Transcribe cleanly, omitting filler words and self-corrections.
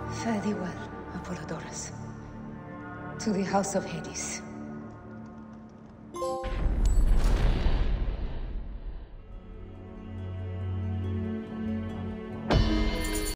Fare thee well, Apollodorus. To the House of Hades.